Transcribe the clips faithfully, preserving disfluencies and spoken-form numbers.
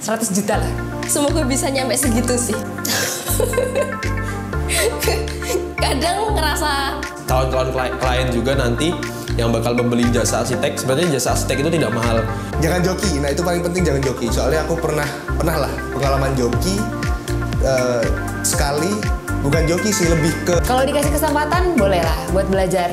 seratus juta lah. Semoga bisa nyampe segitu sih. Kadang ngerasa Kawan-kawan klien juga nanti yang bakal membeli jasa arsitek, sebenarnya jasa arsitek itu tidak mahal. Jangan joki, nah itu paling penting, jangan joki. Soalnya aku pernah pernah lah pengalaman joki uh, sekali, bukan joki sih, lebih ke Kalau dikasih kesempatan boleh lah buat belajar.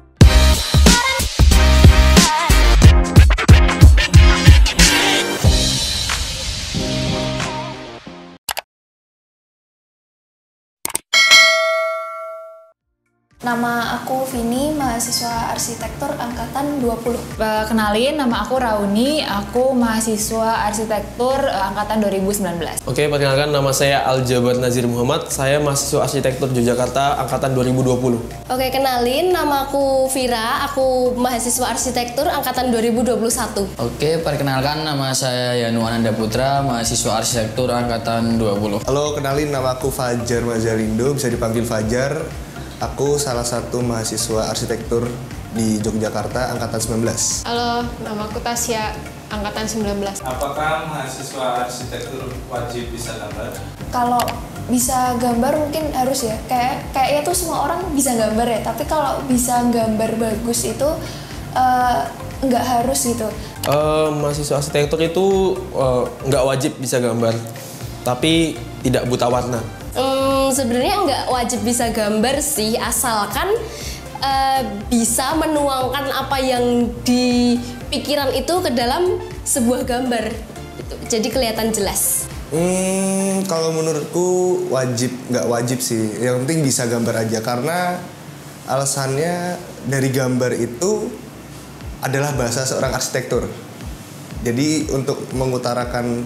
Nama aku Vini, mahasiswa arsitektur angkatan dua puluh. Uh, kenalin, nama aku Rauni, aku mahasiswa arsitektur uh, angkatan dua ribu sembilan belas. Oke, perkenalkan nama saya Aljabar Nazir Muhammad, saya mahasiswa arsitektur Yogyakarta angkatan dua ribu dua puluh. Oke, kenalin, nama aku Vira, aku mahasiswa arsitektur angkatan dua ribu dua puluh satu. Oke, perkenalkan nama saya Yanu Ananda Putra, mahasiswa arsitektur angkatan dua puluh. Halo, kenalin, nama aku Fajar Mazalindo, bisa dipanggil Fajar. Aku salah satu mahasiswa arsitektur di Yogyakarta angkatan sembilan belas. Halo, nama aku Tasya, angkatan sembilan belas. Apakah mahasiswa arsitektur wajib bisa gambar? Kalau bisa gambar mungkin harus ya. Kayak kayaknya tuh semua orang bisa gambar ya. Tapi kalau bisa gambar bagus itu uh, nggak harus gitu. Uh, mahasiswa arsitektur itu uh, nggak wajib bisa gambar, tapi tidak buta warna. Hmm, sebenarnya nggak wajib bisa gambar sih, asalkan uh, bisa menuangkan apa yang di pikiran itu ke dalam sebuah gambar. Gitu. Jadi kelihatan jelas. Hmm, kalau menurutku wajib, nggak wajib sih. Yang penting bisa gambar aja, karena alasannya dari gambar itu adalah bahasa seorang arsitektur. Jadi untuk mengutarakan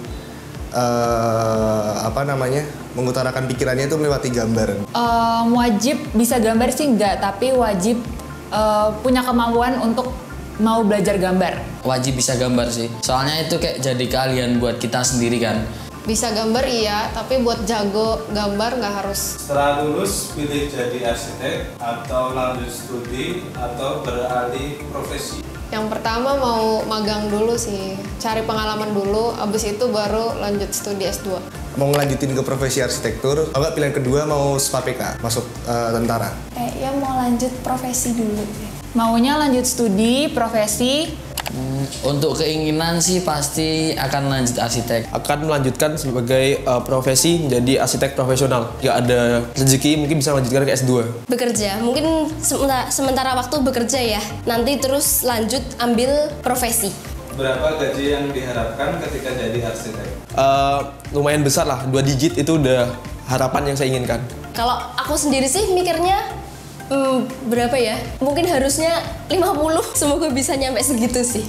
uh, apa namanya, mengutarakan pikirannya itu melewati gambar. Um, wajib bisa gambar sih enggak, tapi wajib uh, punya kemampuan untuk mau belajar gambar. Wajib bisa gambar sih, soalnya itu kayak jadi keahlian buat kita sendiri kan. Bisa gambar iya, tapi buat jago gambar nggak harus. Setelah lulus, pilih jadi arsitek atau lanjut studi atau beralih profesi? Yang pertama mau magang dulu sih, cari pengalaman dulu, abis itu baru lanjut studi S dua. Mau ngelanjutin ke profesi arsitektur, kalau nggak pilihan kedua mau S P A P K, masuk uh, tentara. Kayaknya mau lanjut profesi dulu. Maunya lanjut studi, profesi. Hmm, untuk keinginan sih pasti akan lanjut arsitek. Akan melanjutkan sebagai uh, profesi menjadi arsitek profesional. Jika ada rezeki mungkin bisa melanjutkan ke S dua. Bekerja, mungkin sementara, sementara waktu bekerja ya. Nanti terus lanjut ambil profesi. Berapa gaji yang diharapkan ketika jadi arsitek? Uh, lumayan besar lah, dua digit itu udah harapan yang saya inginkan. Kalau aku sendiri sih mikirnya hmm, berapa ya? Mungkin harusnya lima puluh. Semoga bisa nyampe segitu sih.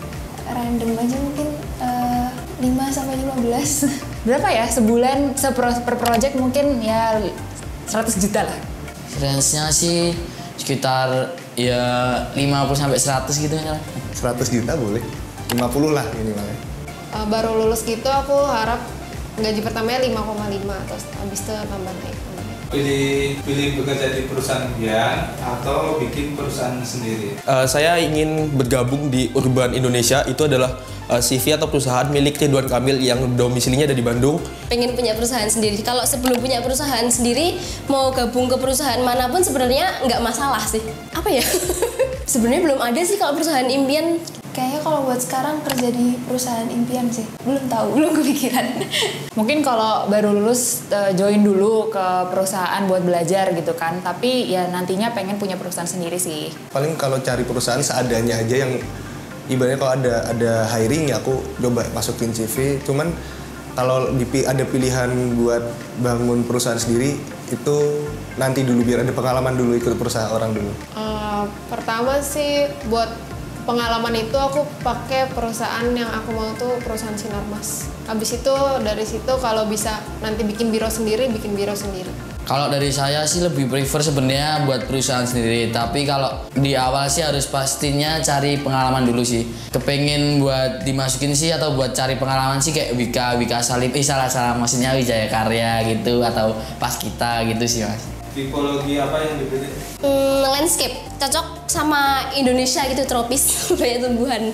Random aja mungkin uh, lima sampai lima belas. Berapa ya sebulan sepro, per project mungkin ya seratus juta lah. Range-nya sih sekitar ya lima puluh sampai seratus gitu kan. seratus juta boleh, lima puluh lah minimalnya. Uh, baru lulus gitu aku harap gaji pertamanya lima koma lima, terus abis itu tambah naik. Pilih pilih bekerja di perusahaan impian atau bikin perusahaan sendiri? Uh, saya ingin bergabung di Urban Indonesia, itu adalah uh, C V atau perusahaan milik Ridwan Kamil yang domisilinya ada di Bandung. Pengen punya perusahaan sendiri. Kalau sebelum punya perusahaan sendiri, mau gabung ke perusahaan manapun sebenarnya nggak masalah sih. Apa ya? Sebenarnya belum ada sih kalau perusahaan impian. Kayaknya kalau buat sekarang kerja di perusahaan impian sih. Belum tahu, belum kepikiran. Mungkin kalau baru lulus uh, join dulu ke perusahaan buat belajar gitu kan. Tapi ya nantinya pengen punya perusahaan sendiri sih. Paling kalau cari perusahaan seadanya aja, yang ibaratnya kalau ada ada hiring ya aku coba masukin C V. Cuman kalau ada pilihan buat bangun perusahaan sendiri itu nanti dulu, biar ada pengalaman dulu ikut perusahaan orang dulu. Uh, pertama sih buat pengalaman itu aku pakai perusahaan yang aku mau tuh perusahaan Sinarmas. Habis itu dari situ kalau bisa nanti bikin biro sendiri, bikin biro sendiri. Kalau dari saya sih lebih prefer sebenarnya buat perusahaan sendiri. Tapi kalau di awal sih harus pastinya cari pengalaman dulu sih. Kepengen buat dimasukin sih atau buat cari pengalaman sih kayak Wika, Wika Salim, eh salah salah maksudnya Wijaya Karya gitu atau pas kita gitu sih mas. Tipologi apa yang dipilih? Hmm, landscape, cocok sama Indonesia gitu, tropis, banyak tumbuhan.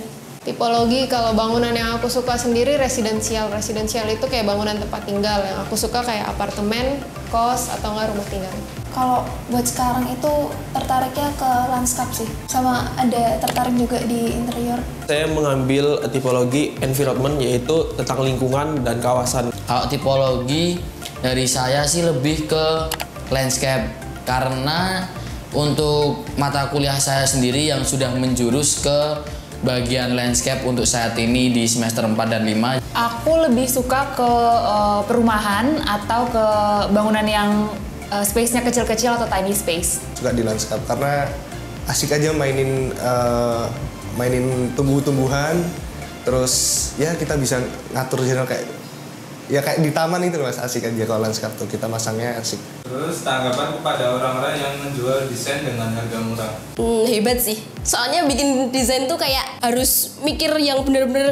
Tipologi kalau bangunan yang aku suka sendiri residensial. Residensial itu kayak bangunan tempat tinggal. Yang aku suka kayak apartemen, kos, atau enggak rumah tinggal. Kalau buat sekarang itu tertariknya ke landscape sih, sama ada tertarik juga di interior. Saya mengambil tipologi environment, yaitu tentang lingkungan dan kawasan. Kalau tipologi dari saya sih lebih ke landscape, karena untuk mata kuliah saya sendiri yang sudah menjurus ke bagian landscape untuk saat ini di semester empat dan lima. Aku lebih suka ke uh, perumahan atau ke bangunan yang uh, space-nya kecil-kecil atau tiny space. Suka di landscape karena asik aja mainin uh, mainin tumbuh-tumbuhan, terus ya kita bisa ngatur channel kayak ya kayak di taman itu Mas, asik aja kalau landscape tuh kita masangnya asik. Terus tanggapan kepada orang-orang yang menjual desain dengan harga murah? Hmm, hebat sih. Soalnya bikin desain tuh kayak harus mikir yang bener-bener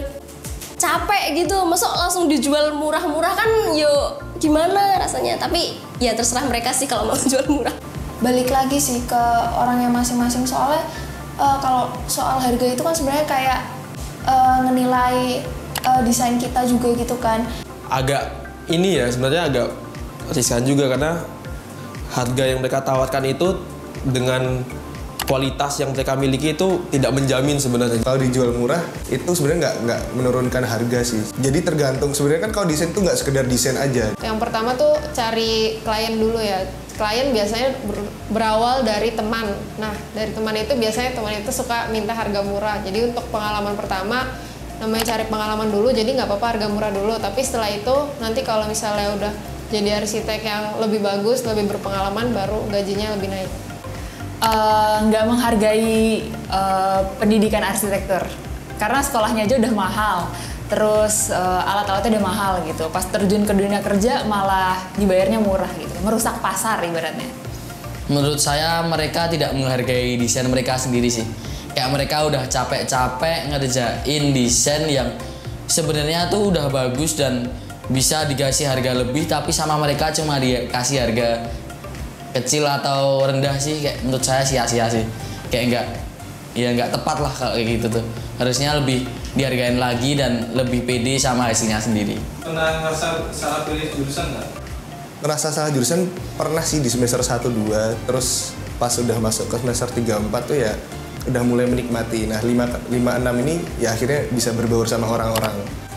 capek gitu. Masa langsung dijual murah-murah kan yo gimana rasanya. Tapi ya terserah mereka sih kalau mau jual murah. Balik lagi sih ke orangnya masing-masing, soalnya uh, kalau soal harga itu kan sebenarnya kayak uh, ngenilai uh, desain kita juga gitu kan. Agak ini ya sebenarnya agak riskan juga karena harga yang mereka tawarkan itu dengan kualitas yang mereka miliki itu tidak menjamin sebenarnya. Kalau dijual murah itu sebenarnya nggak nggak menurunkan harga sih. Jadi tergantung sebenarnya kan kalau desain tuh nggak sekedar desain aja. Yang pertama tuh cari klien dulu ya. Klien biasanya ber- berawal dari teman. Nah, dari teman itu biasanya teman itu suka minta harga murah. Jadi untuk pengalaman pertama namanya cari pengalaman dulu, jadi nggak apa-apa harga murah dulu. Tapi setelah itu nanti kalau misalnya udah jadi arsitek yang lebih bagus, lebih berpengalaman, baru gajinya lebih naik. Nggak uh, menghargai uh, pendidikan arsitektur karena sekolahnya aja udah mahal, terus uh, alat-alatnya udah mahal gitu. Pas terjun ke dunia kerja malah dibayarnya murah gitu, merusak pasar ibaratnya. Menurut saya mereka tidak menghargai desain mereka sendiri sih. Kayak mereka udah capek-capek ngerjain desain yang sebenarnya tuh udah bagus dan bisa dikasih harga lebih, tapi sama mereka cuma dikasih harga kecil atau rendah sih. Kayak menurut saya sia-sia sih. Kayak enggak, ya enggak tepat lah kalau kayak gitu tuh. Harusnya lebih dihargain lagi dan lebih pede sama hasilnya sendiri. Pernah ngerasa salah pilih jurusan nggak? Ngerasa salah jurusan pernah sih di semester satu dua, terus pas udah masuk ke semester tiga empat tuh ya udah mulai menikmati. Nah lima, lima enam ini ya akhirnya bisa berbaur sama orang-orang.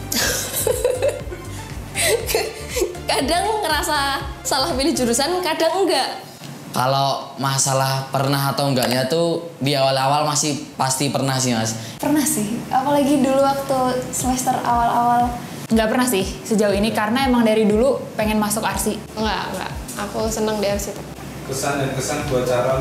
Kadang ngerasa salah pilih jurusan, kadang enggak. Kalau masalah pernah atau enggaknya tuh di awal-awal masih pasti pernah sih Mas. Pernah sih, apalagi dulu waktu semester awal-awal. Nggak pernah sih sejauh ini karena emang dari dulu pengen masuk arsi. Enggak, enggak. Aku seneng di arsitek. Kesan dan kesan buat calon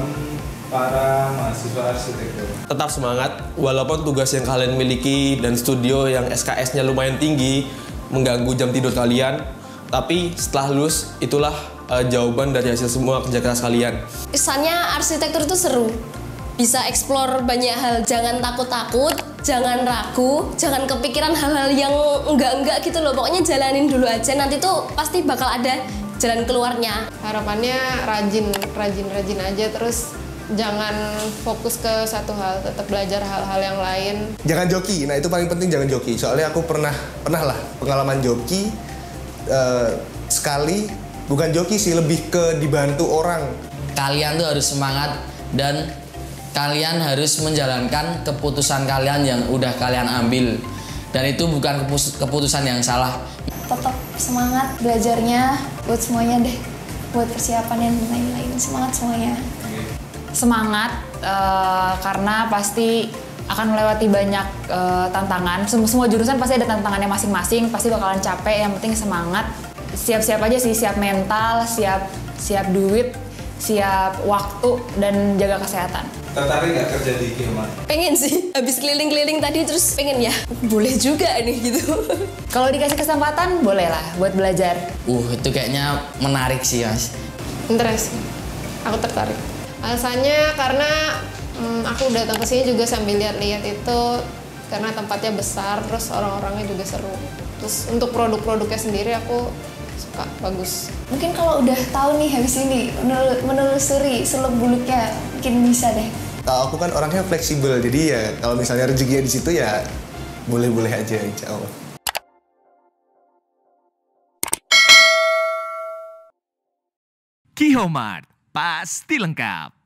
para mahasiswa arsitektur. Tetap semangat, walaupun tugas yang kalian miliki dan studio yang S K S-nya lumayan tinggi, mengganggu jam tidur kalian, tapi setelah lulus itulah uh, jawaban dari hasil semua kerja keras kalian. Kesannya arsitektur itu seru. Bisa explore banyak hal, jangan takut-takut, jangan ragu, jangan kepikiran hal-hal yang enggak-enggak gitu loh. Pokoknya jalanin dulu aja, nanti tuh pasti bakal ada jalan keluarnya. Harapannya rajin, rajin-rajin aja, terus jangan fokus ke satu hal, tetap belajar hal-hal yang lain. Jangan joki, nah itu paling penting, jangan joki. Soalnya aku pernah pernah lah pengalaman joki uh, sekali, bukan joki sih, lebih ke dibantu orang. Kalian tuh harus semangat dan kalian harus menjalankan keputusan kalian yang udah kalian ambil, dan itu bukan keputusan yang salah. Tetap semangat belajarnya buat semuanya deh, buat persiapan yang lain-lain. Semangat semuanya. Semangat uh, karena pasti akan melewati banyak uh, tantangan. Sem- semua jurusan pasti ada tantangannya masing-masing, pasti bakalan capek. Yang penting semangat, siap-siap aja sih, siap mental, siap siap duit, siap waktu, dan jaga kesehatan. Tertarik nggak kerja di Gilman? Pengen sih, habis keliling-keliling tadi terus pengen ya, boleh juga nih gitu. Kalau dikasih kesempatan boleh lah buat belajar. Uh, itu kayaknya menarik sih Mas. Interest, aku tertarik. Alasannya karena hmm, aku datang ke sini juga sambil lihat-lihat itu, karena tempatnya besar, terus orang-orangnya juga seru. Terus untuk produk-produknya sendiri aku suka, bagus. Mungkin kalau udah tahu nih habis ini menel- menelusuri seluk-beluknya, mungkin bisa deh. Kalau aku kan orangnya fleksibel, jadi ya kalau misalnya rezekinya di situ ya boleh-boleh aja insya Allah. Kihomart, pasti lengkap.